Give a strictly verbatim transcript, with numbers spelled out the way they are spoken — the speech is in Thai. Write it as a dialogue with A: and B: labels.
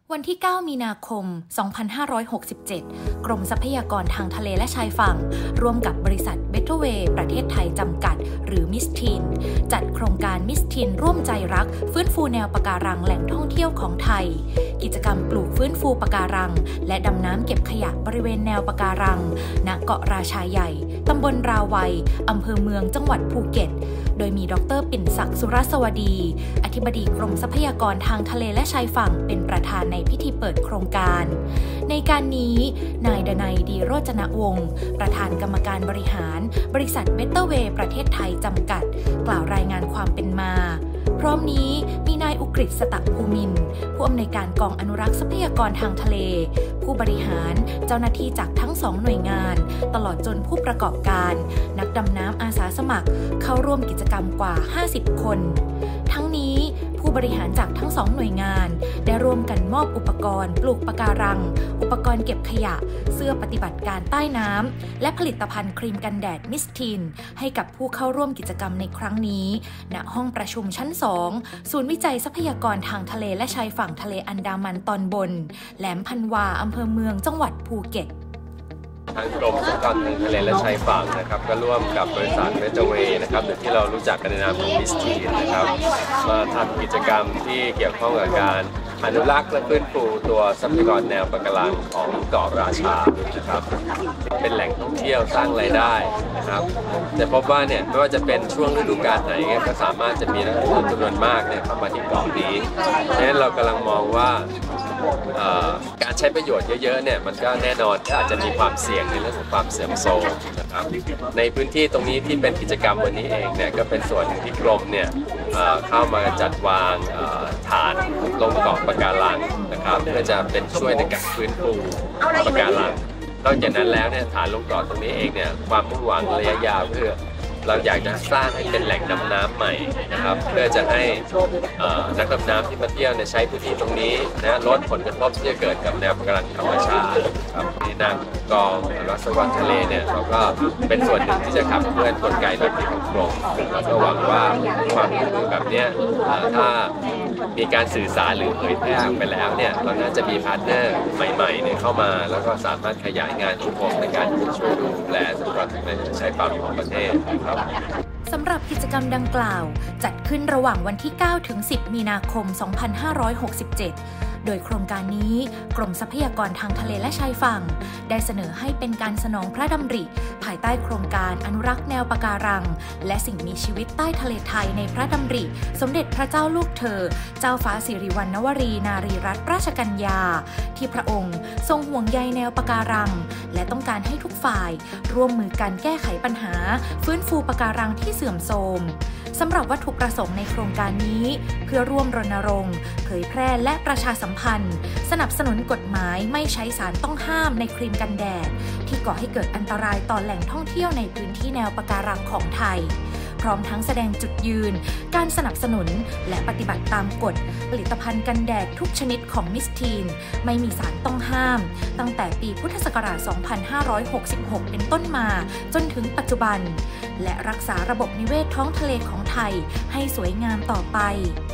A: วันที่ เก้า มีนาคม สองพันห้าร้อยหกสิบเจ็ด กรมทรัพยากรทางทะเลและชายฝั่งร่วมกับบริษัท Betterway ประเทศไทยจำกัดหรือ มิสทีน จัดโครงการ มิสทีน ร่วมใจรักฟื้นฟูแนวปะการังแหล่งท่องเที่ยวของไทย กิจกรรมปลูกฟื้นฟูปะการังและดำน้ำเก็บขยะบริเวณแนวปะการังณเกาะราชาใหญ่ตำบลราวัยอำเภอเมืองจังหวัดภูเก็ตโดยมีดร.ปิ่นศักดิ์สุรสวัสดีอธิบดีกรมทรัพยากรทางทะเลและชายฝั่งเป็นประธานในพิธีเปิดโครงการในการนี้นายดนัยดีโรจนวงศ์ประธานกรรมการบริหารบริษัท Betterway ประเทศไทยจำกัดกล่าวรายงานความเป็นมาพร้อมนี้มีนายอุกฤษสตะภูมินทร์ผู้อำนวยการกองอนุรักษ์ทรัพยากรทางทะเลผู้บริหารเจ้าหน้าที่จากทั้งสองหน่วยงานตลอดจนผู้ประกอบการนักดำน้ำอาสาสมัครเข้าร่วมกิจกรรมกว่าห้าสิบคนทั้งนี้ผู้บริหารจากทั้งสองหน่วยงานได้ร่วมกันมอบอุปกรณ์ปลูกปะการังอุปกรณ์เก็บขยะเสื้อปฏิบัติการใต้น้ำและผลิตภัณฑ์ครีมกันแดดมิสทีนให้กับผู้เข้าร่วมกิจกรรมในครั้งนี้ณห้องประชุมชั้นสองศูนย์วิจัยทรัพยากรทางทะเลและชายฝั่งทะเลอันดามันตอนบนแหลมพันวาอำเภอเมืองจังหวัดภูเก็ต
B: ทางกรมทรัพยากรทางทะเลและชายฝั่งนะครับก็ร่วมกับบริษัท Betterway นะครับหรือที่เรารู้จักกันในนามของ มิสทีน นะครับมาทำกิจกรรมที่เกี่ยวข้องกับการอนุรักษ์และฟื้นฟูตัวทรัพยากรแนวปะการังของเกาะราชานะครับเป็นแหล่งท่องเที่ยวสร้างรายได้นะครับแต่พบว่าเนี่ยไม่ว่าจะเป็นช่วงฤดูกาลไหนก็สามารถจะมีนักท่องเที่ยวจำนวนมากเนี่ยเข้ามาที่เกาะนี้ดังนั้นเรากำลังมองว่าการใช้ประโยชน์เยอะๆเนี่ยมันก็แน่นอนอาจจะมีความเสี่ยงในเรื่องของความเสื่อมโทรมนะครับในพื้นที่ตรงนี้ที่เป็นกิจกรรมวันนี้เองเนี่ยก็เป็นส่วนที่กรมเนี่ยเข้ามาจัดวางฐานลงเกาะปะการังนะครับเพื่อจะเป็นช่วยในการฟื้นฟูปะการังนอกจากนั้นแล้วเนี่ยฐานลงเกาะตรงนี้เองเนี่ยความมุ่งหวังระยะยาวเพื่อเราอยากจะสร้างให้เป็นแหล่งดำน้ำใหม่นะครับเพื่อจะให้นักดำน้ำที่มาเที่ยวใช้พื้นที่ตรงนี้นะลดผลกระทบที่จะเกิดกับแนวปะการังธรรมชาติครับในนามกองอนุรักษ์ทรัพยากรทะเลเนี่ยเราก็เป็นส่วนหนึ่งที่จะขับเคลื่อนกลไกแบบนี้ของกรมแล้วก็หวังว่าความร่วมมือแบบนี้ถ้ามีการสื่อสารหรือเผยแพร่ไปแล้วเนี่ยเราน่าจะมีพาร์ทเนอร์ใหม่ๆเนี่ยเข้ามาแล้วก็สามารถขยายงานของกรมในการช่วยดูแลทรัพยากรทางทะเลและชายฝั่งของประเทศครับ
A: สำหรับกิจกรรมดังกล่าวจัดขึ้นระหว่างวันที่ เก้า ถึง สิบ มีนาคม สองพันห้าร้อยหกสิบเจ็ด โดยโครงการนี้กรมทรัพยากรทางทะเลและชายฝั่งได้เสนอให้เป็นการสนองพระดำริภายใต้โครงการอนุรักษ์แนวปะการังและสิ่งมีชีวิตใต้ทะเลไทยในพระดำริสมเด็จพระเจ้าลูกเธอเจ้าฟ้าสิริวัณณวรีนารีรัตนราชกัญญาที่พระองค์ทรงห่วงใยแนวปะการังและต้องการให้ทุกฝ่ายร่วมมือกันแก้ไขปัญหาฟื้นฟูปะการังที่เสื่อมโทรมสำหรับวัตถุประสงค์ในโครงการนี้เพื่อร่วมรณรงค์เผยแพร่และประชาสัมพันธ์สนับสนุนกฎหมายไม่ใช้สารต้องห้ามในครีมกันแดดที่ก่อให้เกิดอันตรายต่อแหล่งท่องเที่ยวในพื้นที่แนวปะการังของไทยพร้อมทั้งแสดงจุดยืนการสนับสนุนและปฏิบัติตามกฎผลิตภัณฑ์กันแดดทุกชนิดของมิสทีนไม่มีสารต้องห้ามตั้งแต่ปีพุทธศักราช สองพันห้าร้อยหกสิบหก เป็นต้นมาจนถึงปัจจุบันและรักษาระบบนิเวศท้องทะเลของไทยให้สวยงามต่อไป